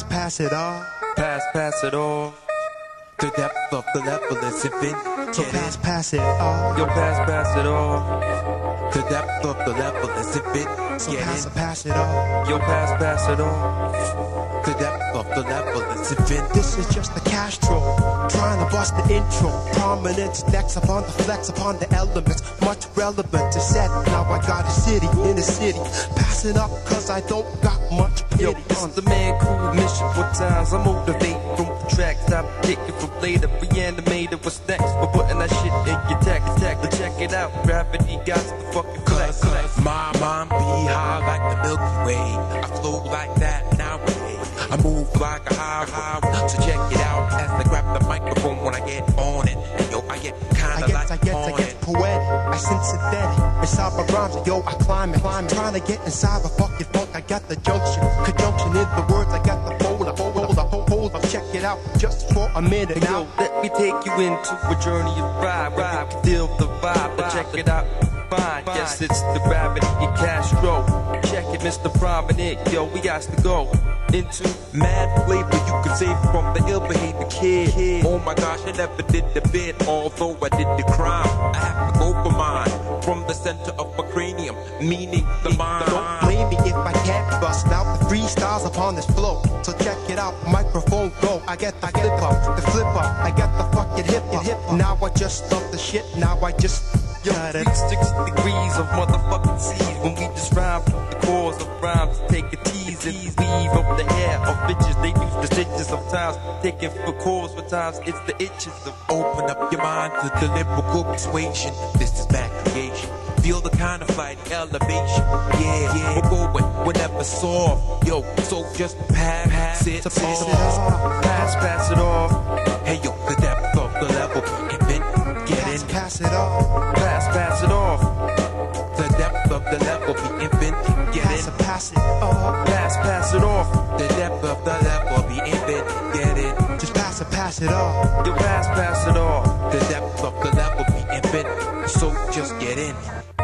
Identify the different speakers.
Speaker 1: pass it all.
Speaker 2: Pass it all.
Speaker 3: The depth of the level is infinite.
Speaker 1: So pass it all.
Speaker 2: Yo, pass it all.
Speaker 3: The depth of the level is infinite.
Speaker 1: So pass it all.
Speaker 2: Yo, pass it all.
Speaker 3: The depth of the level is infinite.
Speaker 1: This is just the Castro, trying to bust the intro. Prominence next upon the flex upon the elements. Much relevant to set. Now I got a city in a city. Passing up cause I don't got much pity.
Speaker 2: Yo, this is the man cool mission for times. I motivate from the track, stop kicking from later. Reanimated, what's next? We're putting that shit in your tech. But check it out, gravity got the fucking clack.
Speaker 3: My mind be high like the Milky Way. I flow like that nowadays. I move like a high. So check it out as I grab the microphone when I get on it. And yo, I get kinda
Speaker 1: I get poetic, I synthetic. Inside my rhymes, yo, I climb it. Trying to get inside the fucking funk. I got the conjunction in the words. I got the hold up. Check it out just for a minute now.
Speaker 2: Yo, let me take you into a journey of ride. Feel the vibe, but check it out. Fine, yes, it's the gravity in Castro. Check it, Mr. Prominent, yo, we got to go into mad flavor. You can say from the ill behavior kid. Oh my gosh, I never did the bit, although I did the crime. I have to go for mine from the center of my cranium, meaning the mind.
Speaker 1: Don't blame me if I can't bust out the freestyles upon this flow. So check it out, microphone go. I get the flip up, I got the fucking hip hop. Now I just love the shit, now I just.
Speaker 2: Yo, 360 degrees of motherfucking seas when we just rhyme from the cause of rhymes. Take a tease and weave up the hair of bitches. They use the stitches sometimes, taking for cause for times. It's the itches of
Speaker 3: open up your mind to the lyrical persuasion. This is bad creation. Feel the kind of flight elevation. Yeah, we're going whenever soft. Yo, so just pass it off.
Speaker 2: Pass it off.
Speaker 3: Hey yo, the depth of the level. Get in.
Speaker 1: Pass it off.
Speaker 2: Pass it off.
Speaker 3: The depth of the level be infinite. Get in.
Speaker 1: Pass it off.
Speaker 2: Pass it off.
Speaker 3: The depth of the level be infinite. Get in.
Speaker 1: Just pass it off.
Speaker 2: Yo, pass it off.
Speaker 3: The depth of the level be infinite. So just get in.